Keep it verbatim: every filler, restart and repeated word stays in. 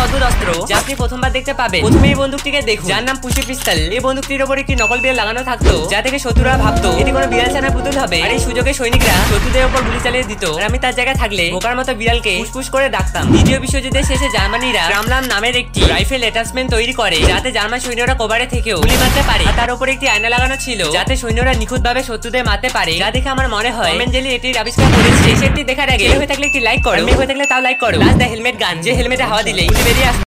অদ্ভুত অস্ত্র যা আপনি প্রথমবার দেখতে পাবেন। প্রথমে এই বন্দুকটিকে দেখুন, যার নাম পুশি পিস্তল। এই বন্দুকটির উপর একটি নকল বিড়াল লাগানো থাকতো, যা থেকে শত্রুরা ভাবতো এটি কোনো বিড়াল ছানা পুতুল হবে। আর এই সুযোগে সৈনিকরা শত্রুদের উপর গুলি চালিয়ে দিত। আর আমি তার জায়গায় থাকলে বোকার মতো বিড়ালকে ফুসফুস করে ডাকতাম। দ্বিতীয় বিশ্বযুদ্ধের শেষে জার্মানিরা রামলাম নামের একটি রাইফেল অ্যাটাচমেন্ট তৈরি করে, যাতে জার্মান সৈন্যরা কভারে থেকেও গুলি মারতে পারে। আর তার উপর একটি আয়না লাগানো ছিল, যাতে সৈন্যরা নিখুঁতভাবে শত্রুদের মারতে পারে। যা দেখে আমার মনে হয় টম এন্ড জেরি এটির আবিষ্কার করেছে। এই সেটটি দেখার আগে হয়ে থাকলে একটি লাইক করো, মেয়ে হয়ে থাকলে তাও লাইক করো। প্লাস দ্য হেলমেট গান, যে হেলমেটে হাওয়া দিলে গুলি বেরিয়ে আসবে।